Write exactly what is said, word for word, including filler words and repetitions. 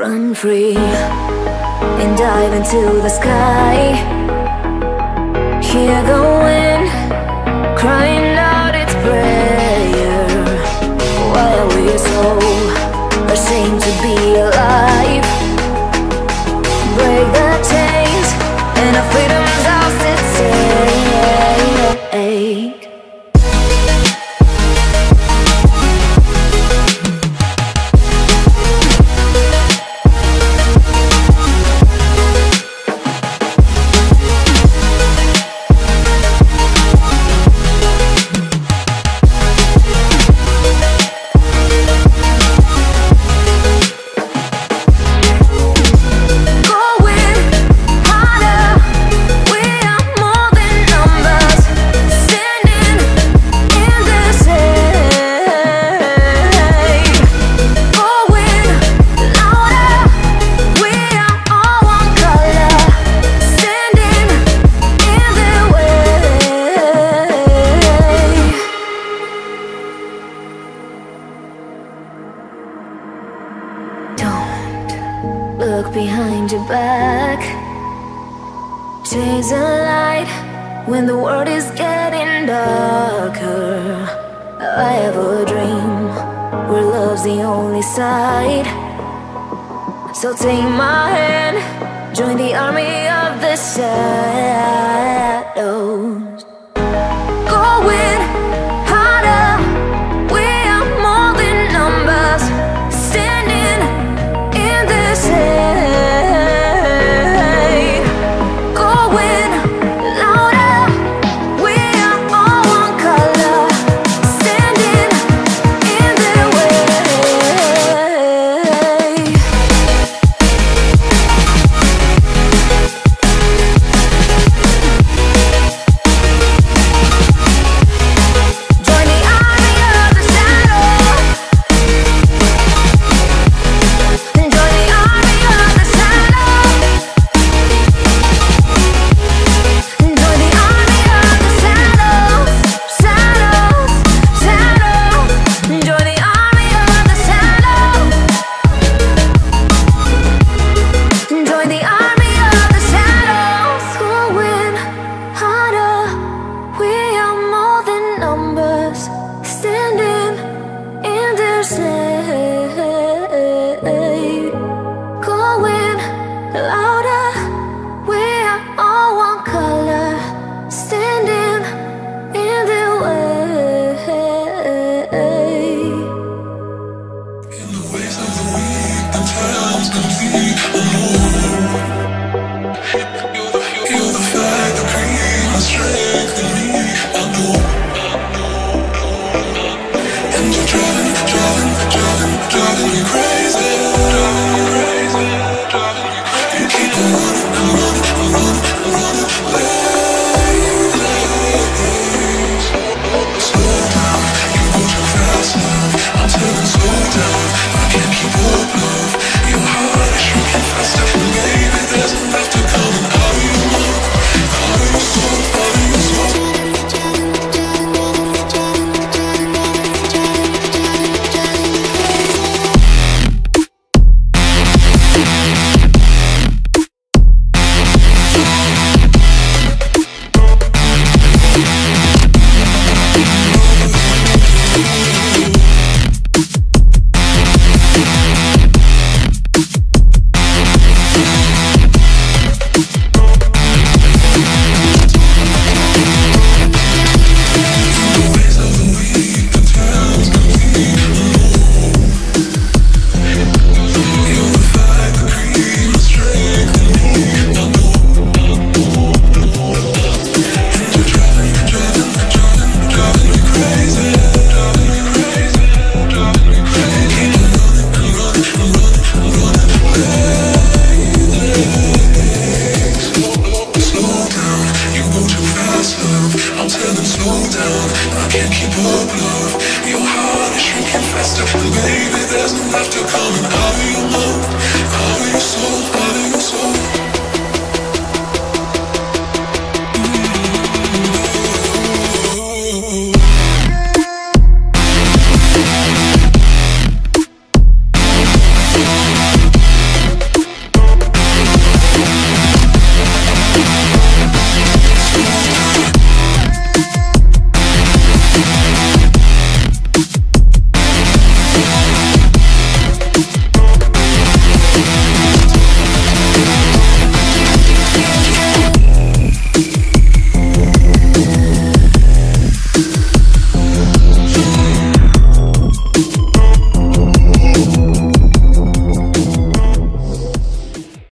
Run free and dive into the sky. Hear the wind crying out its prayer. Why are we so ashamed to be alive? Break the chains and our freedom's ours to take. Look behind your back. Chase a light when the world is getting darker. I have a dream where love's the only side. So take my hand, join the army of the shadows. Going harder, we are more than numbers. Standing in this hate. Going louder, we are all one color. Standing in their way. Join the army of the shadow. Join the army of the shadow. Join the army of the shadows, shadows, shadows. Join the army of the shadows. Join the army of the shadows. Going harder, we are more than numbers. Standing in their shade. Going louder, we are all one color. Standing in their way. In the ways of the weak, the times complete alone. You're the fuel, you're the flag, the creed, my strength in me. I know, and you're driving, driving, driving, driving me crazy, driving me crazy, driving me crazy. You keep on running, I'm running, I'm running, I'm running late. Slow down, you go too fast now. I'm telling slow down, I can't keep up, love. Your heart is shrinking faster, baby. There's enough to come out of your mouth, out of your soul, out of your soul. We'll be right back.